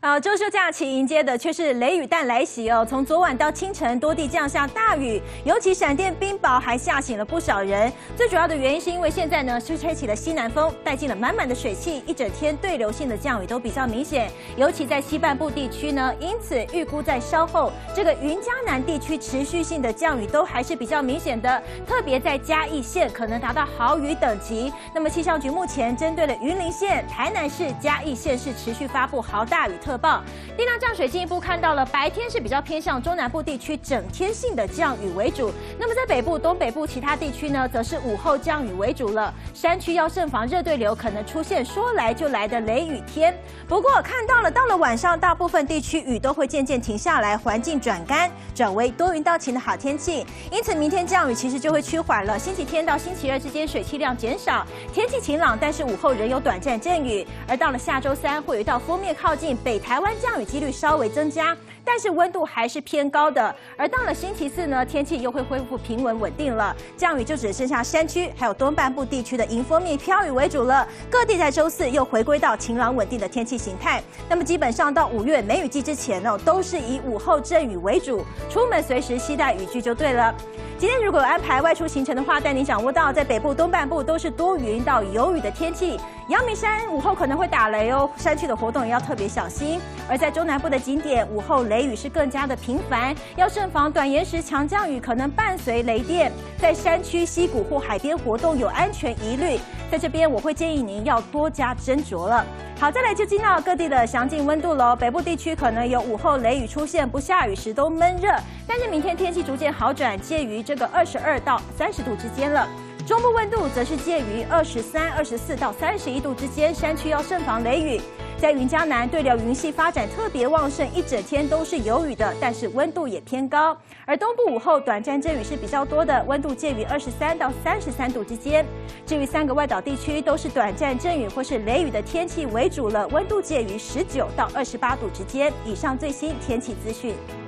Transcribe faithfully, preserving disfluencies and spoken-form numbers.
呃，周休假期迎接的却是雷雨弹来袭哦。从昨晚到清晨，多地降下大雨，尤其闪电冰雹还吓醒了不少人。最主要的原因是因为现在呢是吹起了西南风，带进了满满的水汽，一整天对流性的降雨都比较明显，尤其在西半部地区呢。因此预估在稍后这个云嘉南地区持续性的降雨都还是比较明显的，特别在嘉义县可能达到豪雨等级。那么气象局目前针对了云林县、台南市、嘉义县市持续发布豪大雨特报。地量降水进一步看到了，白天是比较偏向中南部地区整天性的降雨为主。那么在北部、东北部其他地区呢，则是午后降雨为主了。山区要慎防热对流可能出现说来就来的雷雨天。不过看到了，到了晚上，大部分地区雨都会渐渐停下来，环境转干，转为多云到晴的好天气。因此明天降雨其实就会趋缓了。星期天到星期二之间水汽量减少，天气晴朗，但是午后仍有短暂阵雨。而到了下周三，会有一道锋面靠近，北台湾降雨几率稍微增加，但是温度还是偏高的。而到了星期四呢，天气又会恢复平稳稳定了，降雨就只剩下山区还有东半部地区的迎风面飘雨为主了。各地在周四又回归到晴朗稳定的天气形态。那么基本上到五月梅雨季之前哦，都是以午后阵雨为主，出门随时携带雨具就对了。今天如果有安排外出行程的话，带您掌握到在北部、东半部都是多云到有雨的天气。阳明山午后可能会打雷哦，山区的活动也要特别小心。而在中南部的景点，午后雷雨是更加的频繁，要慎防短延时强降雨可能伴随雷电。在山区、溪谷或海边活动有安全疑虑，在这边我会建议您要多加斟酌了。好，再来就进到各地的详尽温度喽。北部地区可能有午后雷雨出现，不下雨时都闷热，但是明天天气逐渐好转，介于这个二十二到三十度之间了。中部温度则是介于二十三、二十四到三十一度之间，山区要慎防雷雨。在云嘉南对流云系发展特别旺盛，一整天都是有雨的，但是温度也偏高。而东部午后短暂阵雨是比较多的，温度介于二十三到三十三度之间。至于三个外岛地区都是短暂阵雨或是雷雨的天气为主了，温度介于十九到二十八度之间。以上最新天气资讯。